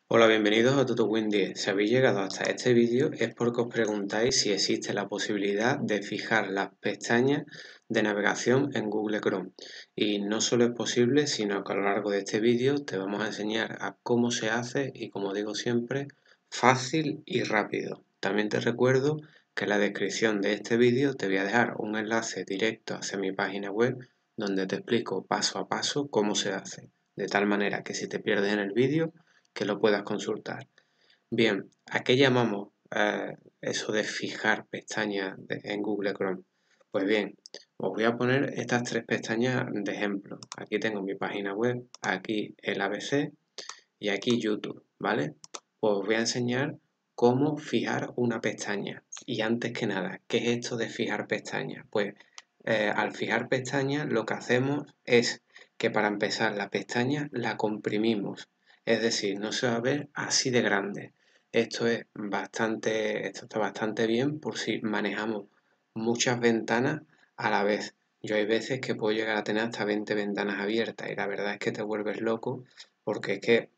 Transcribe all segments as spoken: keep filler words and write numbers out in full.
Hola, bienvenidos a TutoWin diez. Si habéis llegado hasta este vídeo es porque os preguntáis si existe la posibilidad de fijar las pestañas de navegación en Google Chrome. Y no solo es posible, sino que a lo largo de este vídeo te vamos a enseñar a cómo se hace y, como digo siempre, fácil y rápido. También te recuerdo que en la descripción de este vídeo te voy a dejar un enlace directo hacia mi página web donde te explico paso a paso cómo se hace, de tal manera que si te pierdes en el vídeo que lo puedas consultar. Bien, ¿a qué llamamos eh, eso de fijar pestañas de- en Google Chrome? Pues bien, os voy a poner estas tres pestañas de ejemplo. Aquí tengo mi página web, aquí el A B C y aquí YouTube, ¿vale? Pues os voy a enseñar cómo fijar una pestaña. Y antes que nada, ¿qué es esto de fijar pestañas? Pues eh, al fijar pestañas lo que hacemos es que para empezar la pestaña la comprimimos. Es decir, no se va a ver así de grande. Esto es bastante, esto está bastante bien por si manejamos muchas ventanas a la vez. Yo hay veces que puedo llegar a tener hasta veinte ventanas abiertas y la verdad es que te vuelves loco porque es que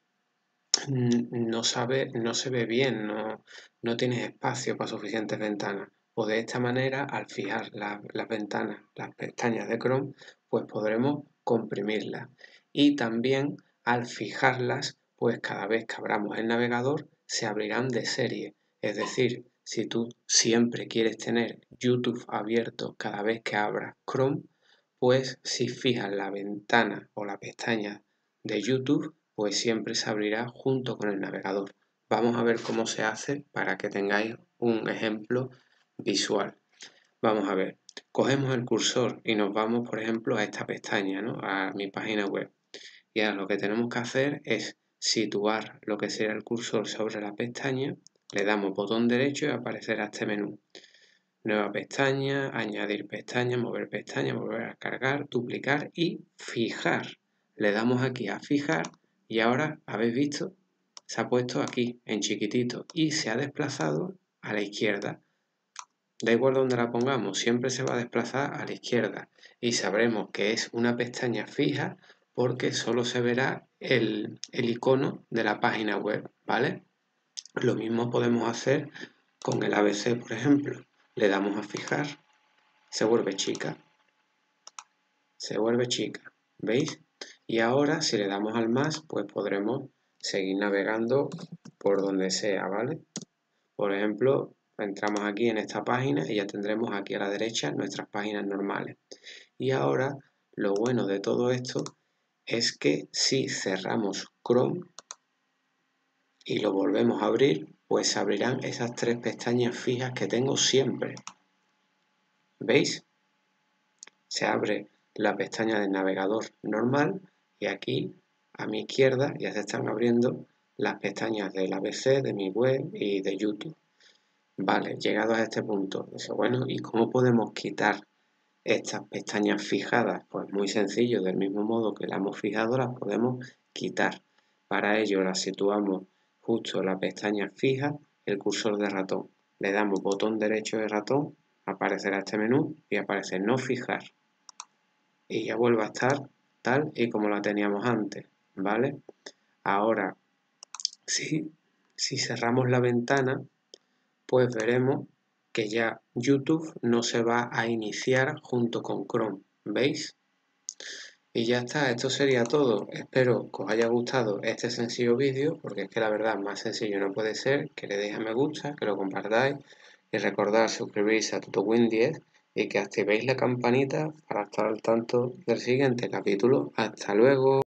no sabe, no se ve bien, no, no tienes espacio para suficientes ventanas. O de esta manera, al fijar la- las ventanas, las pestañas de Chrome, pues podremos comprimirlas. Y también al fijarlas, pues cada vez que abramos el navegador, se abrirán de serie. Es decir, si tú siempre quieres tener YouTube abierto cada vez que abras Chrome, pues si fijas la ventana o la pestaña de YouTube, pues siempre se abrirá junto con el navegador. Vamos a ver cómo se hace para que tengáis un ejemplo visual. Vamos a ver, cogemos el cursor y nos vamos, por ejemplo, a esta pestaña, ¿no? A mi página web. Y ahora lo que tenemos que hacer es situar lo que será el cursor sobre la pestaña, le damos botón derecho y aparecerá este menú. Nueva pestaña, añadir pestaña, mover pestaña, volver a cargar, duplicar y fijar. Le damos aquí a fijar y ahora, ¿habéis visto? Se ha puesto aquí en chiquitito y se ha desplazado a la izquierda. Da igual donde la pongamos, siempre se va a desplazar a la izquierda y sabremos que es una pestaña fija porque solo se verá el, el icono de la página web, ¿vale? Lo mismo podemos hacer con el A B C, por ejemplo. Le damos a fijar, se vuelve chica, se vuelve chica, ¿veis? Y ahora si le damos al más, pues podremos seguir navegando por donde sea, ¿vale? Por ejemplo, entramos aquí en esta página y ya tendremos aquí a la derecha nuestras páginas normales. Y ahora, lo bueno de todo esto es que si cerramos Chrome y lo volvemos a abrir, pues se abrirán esas tres pestañas fijas que tengo siempre. ¿Veis? Se abre la pestaña del navegador normal y aquí a mi izquierda ya se están abriendo las pestañas del A B C, de mi web y de YouTube. Vale, llegados a este punto, dice, bueno, ¿y cómo podemos quitar estas pestañas fijadas? Pues muy sencillo, del mismo modo que las hemos fijado, las podemos quitar. Para ello las situamos justo en la pestaña fija, el cursor de ratón. Le damos botón derecho de ratón, aparecerá este menú y aparece no fijar. Y ya vuelve a estar tal y como la teníamos antes, ¿vale? Ahora, si, si cerramos la ventana, pues veremos que ya YouTube no se va a iniciar junto con Chrome, ¿veis? Y ya está, esto sería todo. Espero que os haya gustado este sencillo vídeo, porque es que la verdad más sencillo no puede ser. Que le deis a me gusta, que lo compartáis y recordad suscribirse a TutoWin diez y que activéis la campanita para estar al tanto del siguiente capítulo. Hasta luego.